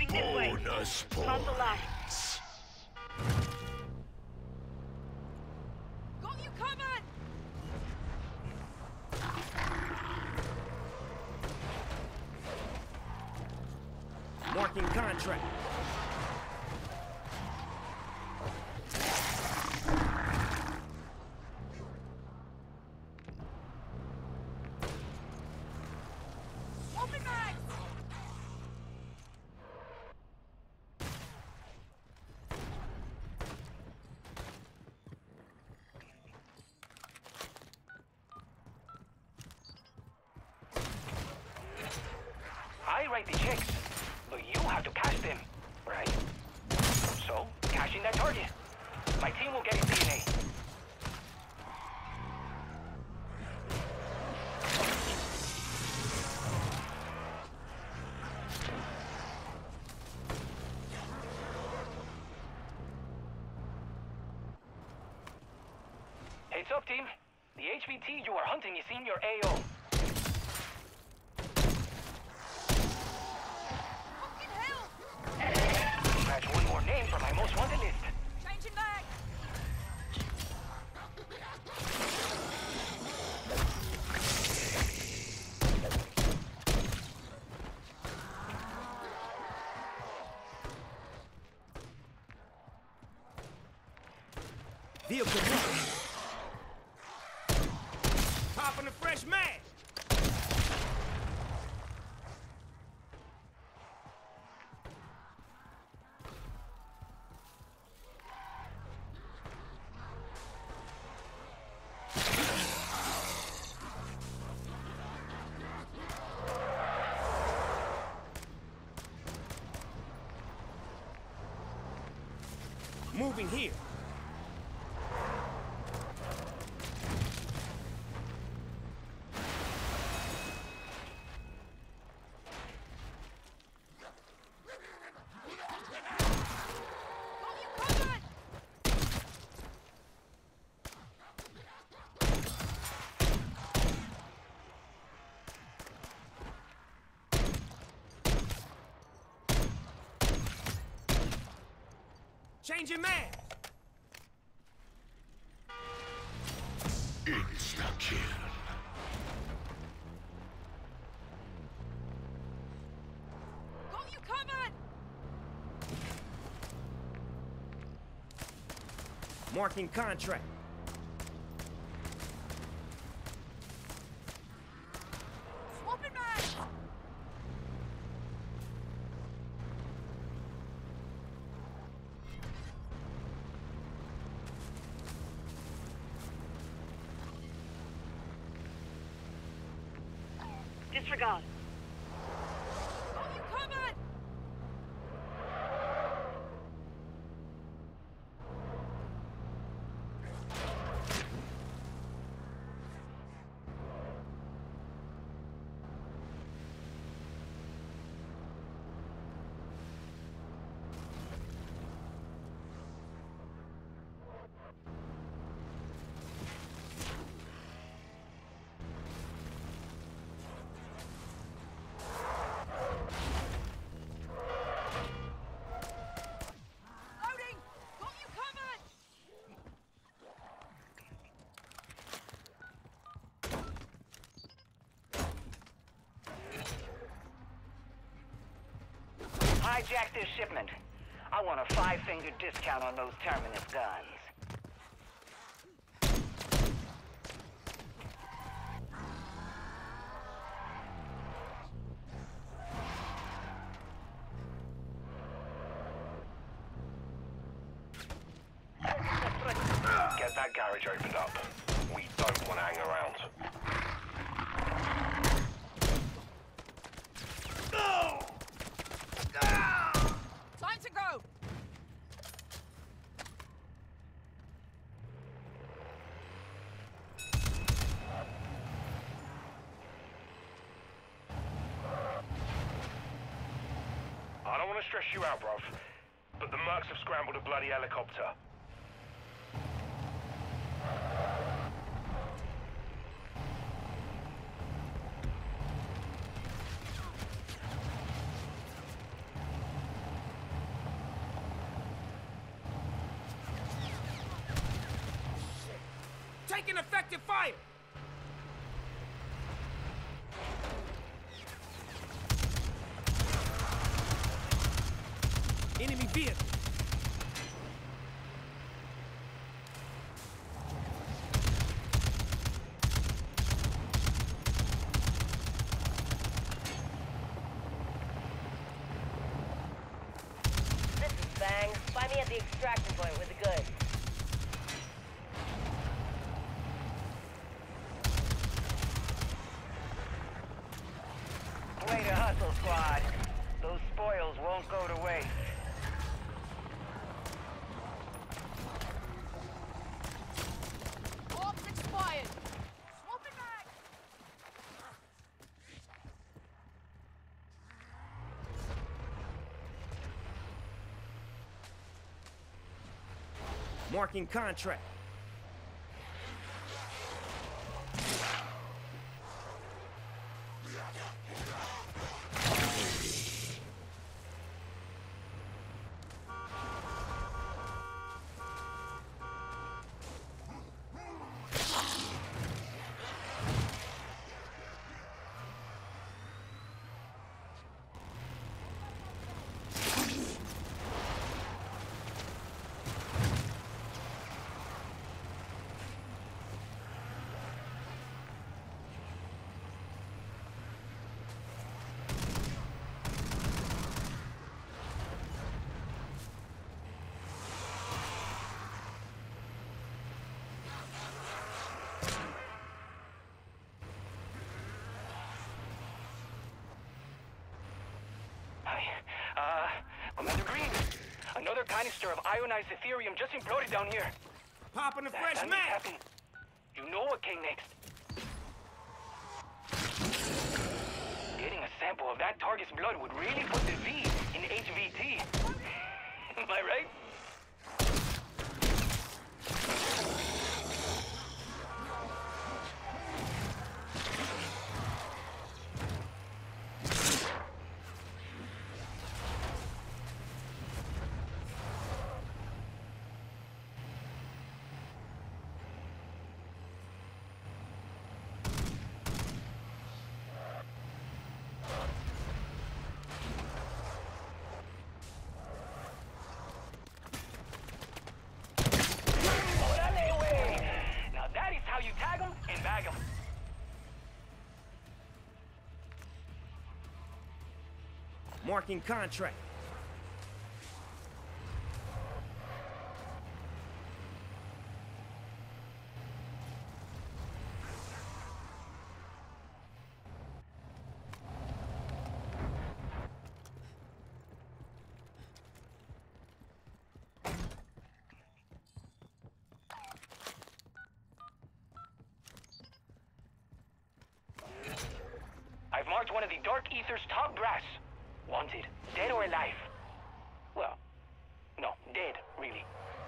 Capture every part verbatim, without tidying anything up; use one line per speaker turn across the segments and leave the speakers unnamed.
This way.
Bonus
Cross the line.
points.
Got you covered!
Marking contract.
Open mags!
I write the checks, but you have to cash them, right? So, cash in that target. My team will get his D N A. Heads up, team. The H V T you are hunting is in your A O.
Fucking hell!
Scratch one more name from my most wanted list.
Changing back!
Vehicle moving. Popping a fresh mag. Moving here.
Got you covered!
Changing mag.
Insta-kill.
Got you covered!
Marking contract.
Swapping mags!
Disregard.
Got you covered! Loading! Got you covered!
Hijack this shipment. I want a five-finger discount on those Terminus guns. Get that garage opened up. We don't want to hang around.
Time to go!
I don't want to stress you out, bruv, but the mercs have scrambled a bloody helicopter.
Taking effective fire! Enemy vehicle!
This is Bang. Find me at the extraction point with the goods.
Way to hustle, squad. Those spoils won't go to waste.
Orbs expired. Swapping back.
Marking contract.
Uh, Commander Green, another canister of ionized Ethereum just imploded down here.
Popping a
That,
fresh
that means
mag!
happen. You know what came next. Getting a sample of that target's blood would really put the V in H V T. Am I right? Orale, way. Now that is how you tag them and bag them.
Marking contract.
I've marked one of the Dark Ether's top brass. Wanted, dead or alive. Well, no, dead, really.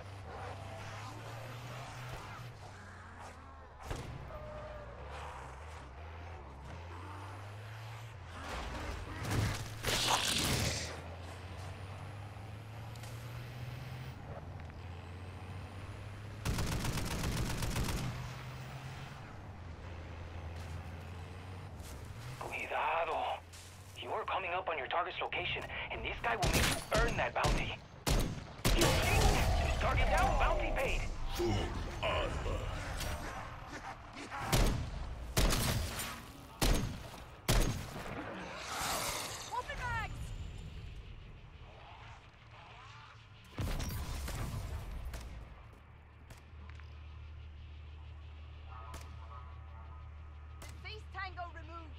Cuidado. You're coming up on your target's location, and this guy will make you earn that bounty. Target down, bounty paid.
Swapping bags. Beast Tango removed.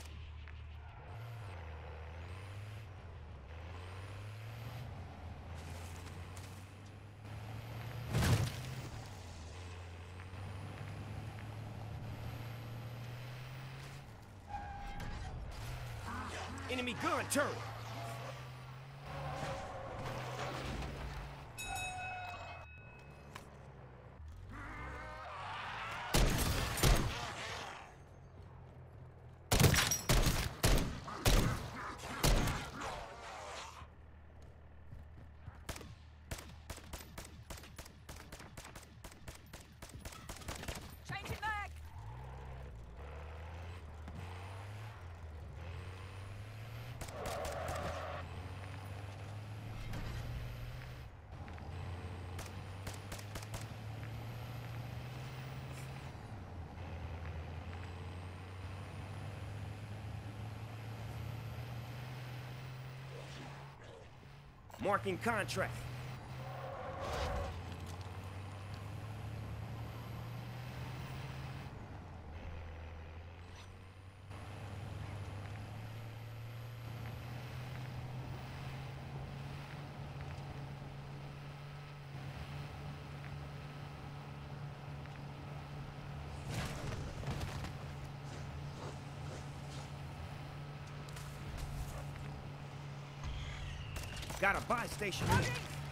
Enemy gun turret. Marking contract. Got a buy station here.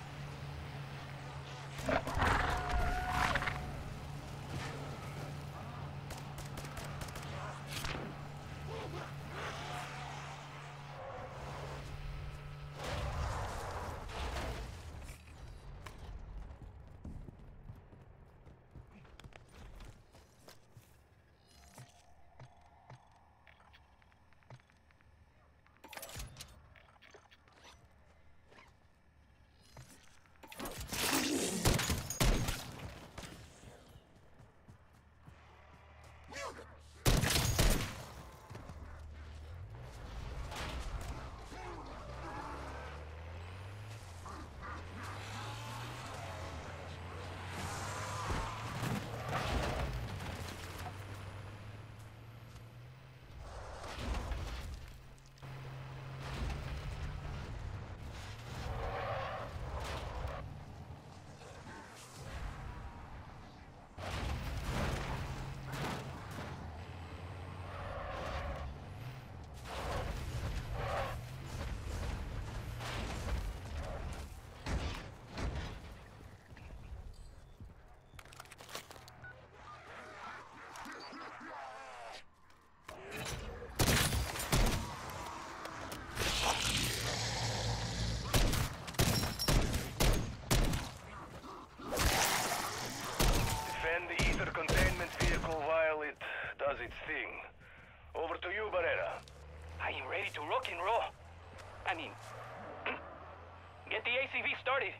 Its thing. Over to you, Barrera. I am ready to rock and roll. I mean, get the A C V started.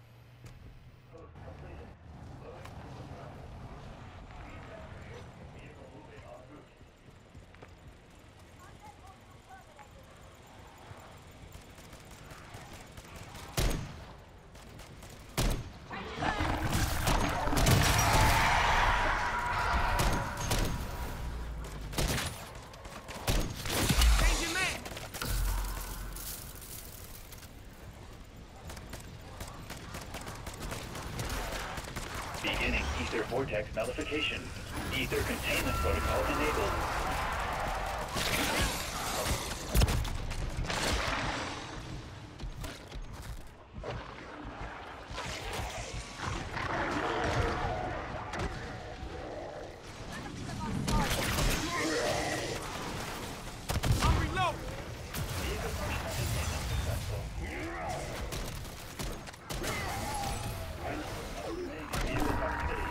Beginning ether vortex nullification. Ether containment protocol enabled.
I'm reloading.
Ether functional containment successful. Vehicle proximity.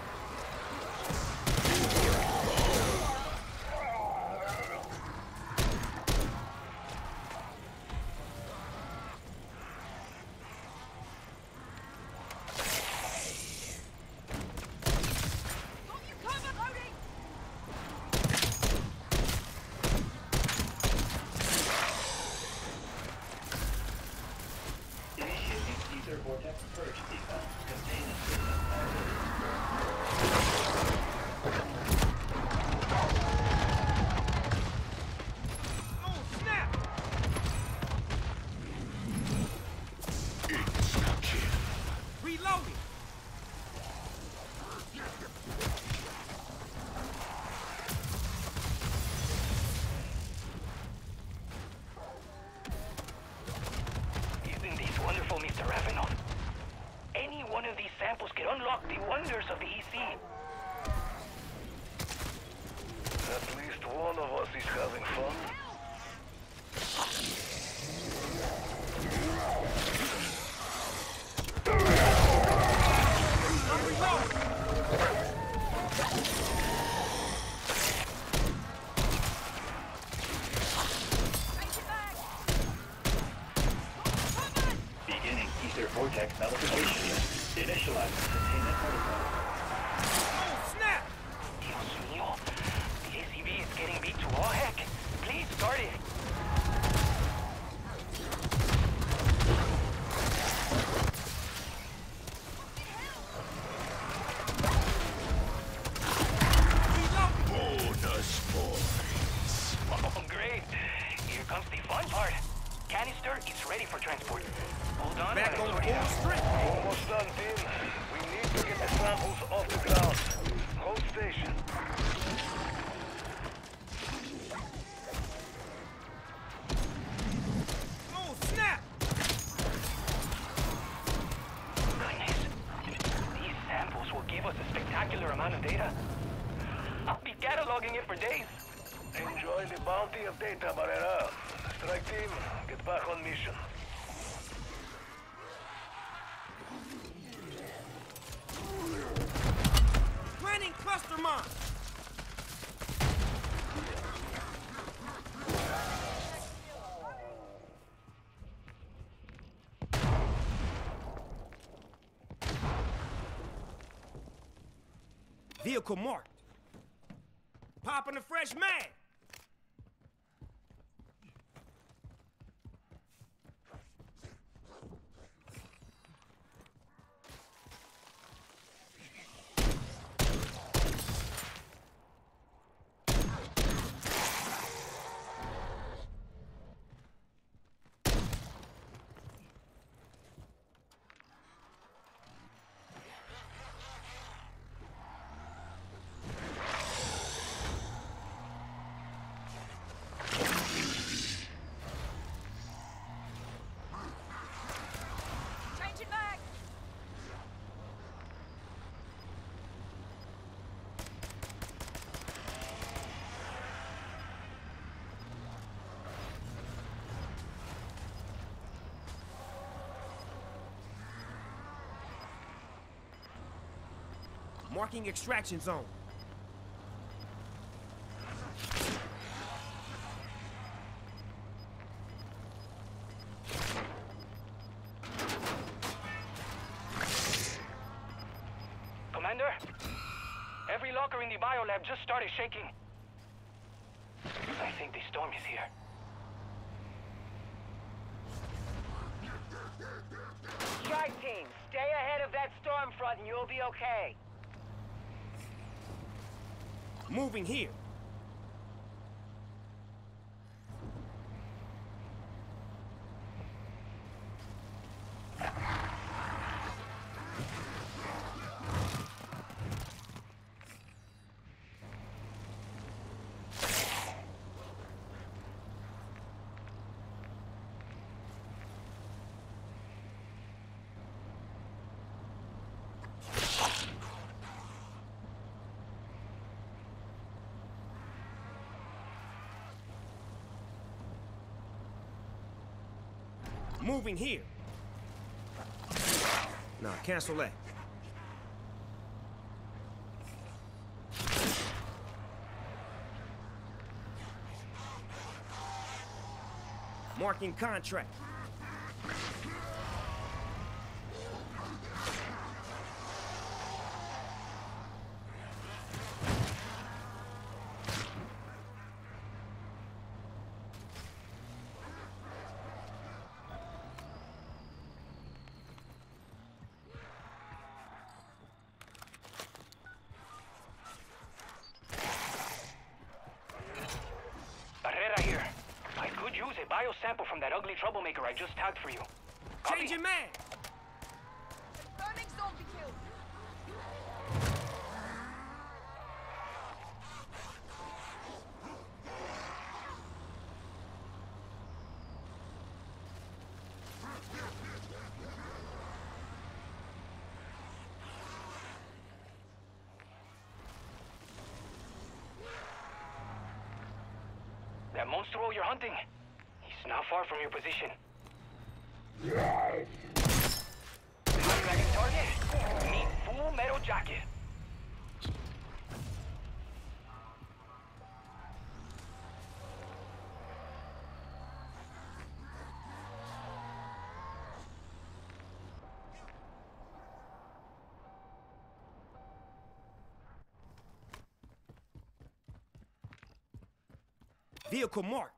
Got you covered, loading!
Initiating ether vortex purge sequence. Containment system active.
Oh, snap! Reloading.
Isn't this wonderful, Mister Ravenov? Any one of these samples can unlock the wonders of the E C. At least one of us is having fun.
I'm reloading.
Take it back! Covered!
Beginning ether vortex nullification. Initializing containment protocol.
Oh, snap!
Dios mío, the A C V is getting beat to all heck. Please start it. canister is ready for transport. Hold on.
Back
while I
on
sort it out.
full strength.
Almost done, team. We need to get the samples off the ground. Hold station.
Oh, snap!
Goodness. These samples will give us a spectacular amount of data. I'll be cataloging it for days. Enjoy the bounty of data, Barrera. Strike team, get back on mission.
Planning cluster mine. Vehicle marked. Popping a fresh mag.
Changing back.
Marking extraction zone.
Commander, every locker in the biolab just started shaking. I think the storm is here.
Strike team, stay ahead of that storm front and you'll be okay.
Moving here. Moving here. Nah, cancel that. Marking contract.
Barrera here. I could use a biosample from that ugly troublemaker I just tagged for you. Copy.
Changing mag.
Burning zombie kill.
That monstro you're hunting, he's not far from your position. Dragon target, need full metal jacket.
Vehicle marked.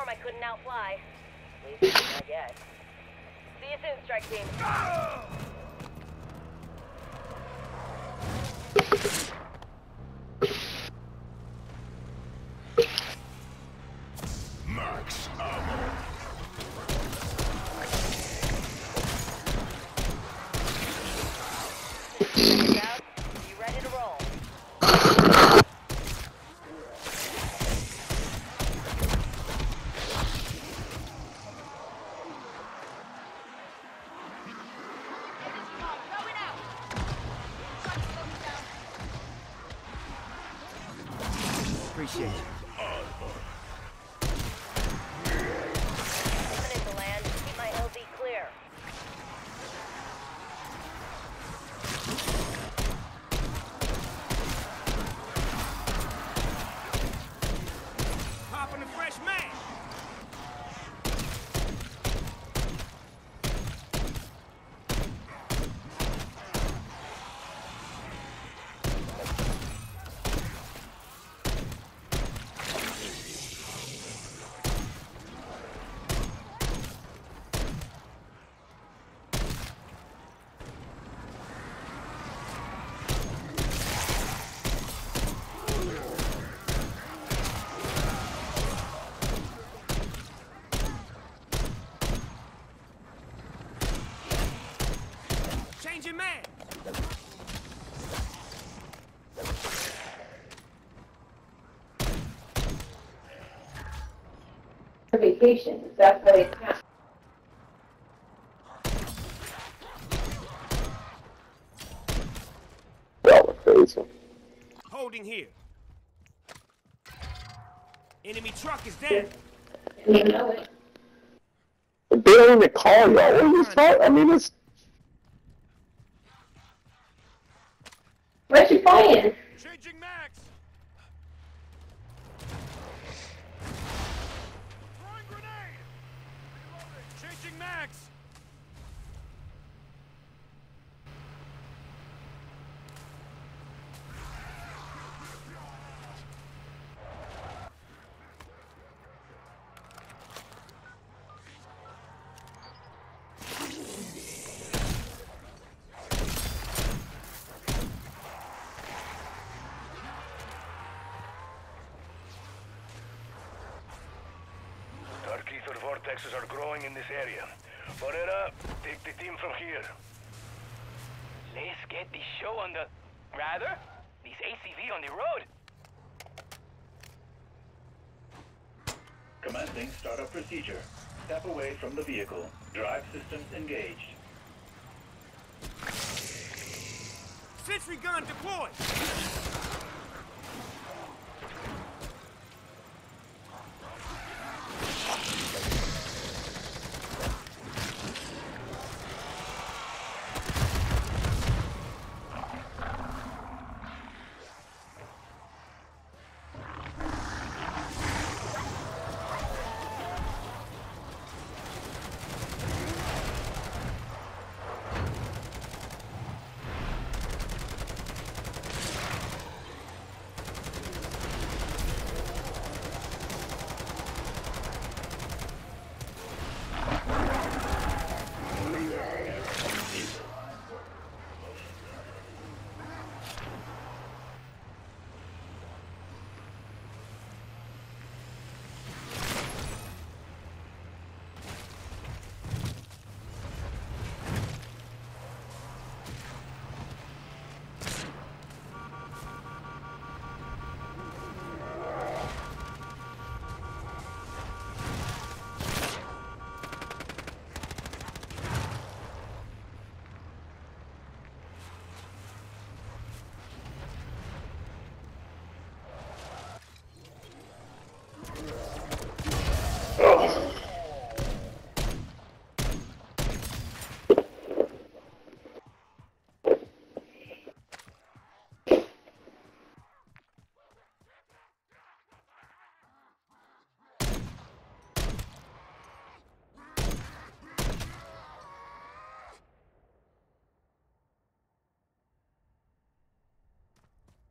I couldn't outfly. At least, I guess. See you soon, strike team.
Max ammo.
Check it out. You ready to roll?
Going out. Trying to slow me down.
Appreciate you.
Coming into land. Keep my L V clear.
Popping a fresh man. Changing man.
Vacation. That's why they can't.
Holding here. Enemy truck is down.
You know it.
They don't even call y'all. What are you talking? I mean, it's.
Where's she playing?
Changing max. Throwing grenade. Changing max.
Dark ether vortexes are growing in this area. Morera, take the team from here. Let's get this show on the... Rather, this A C V on the road.
Commencing startup procedure. Step away from the vehicle. Drive systems engaged.
Sentry gun deployed.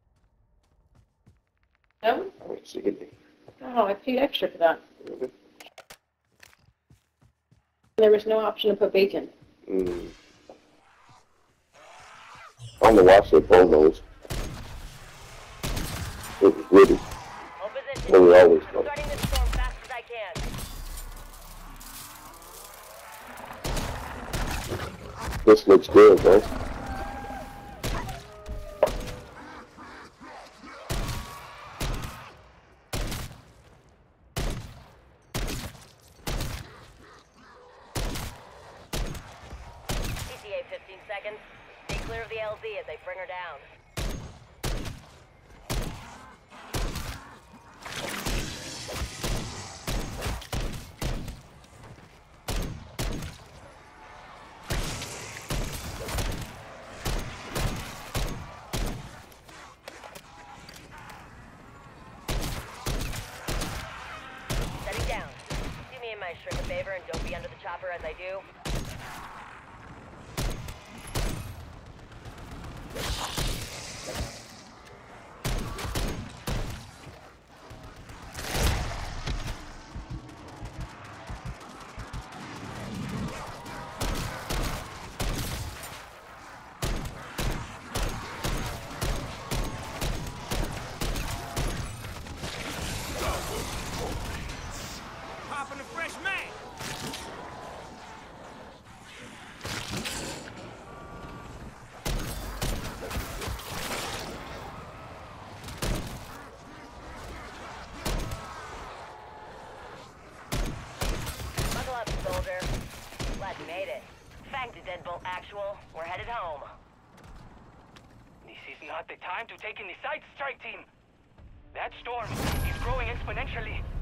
No? Oh, I paid extra for that. There was no option to put bacon.
Mm. I'm gonna watch their promos. It was witty.
Hold position.
Well, we always
I'm
go.
starting this storm fast as I can.
This looks good, bro.
E T A fifteen seconds. Stay clear of the L Z as they bring her down. Setting down. Do me and my shrimp a favor and don't be under the chopper as I do.
Popping a fresh mag.
Buckle up, soldier. Glad you made it. Thank the Deadbolt Actual. We're headed home.
This is not the time to take in the sights, strike team. That storm is growing exponentially.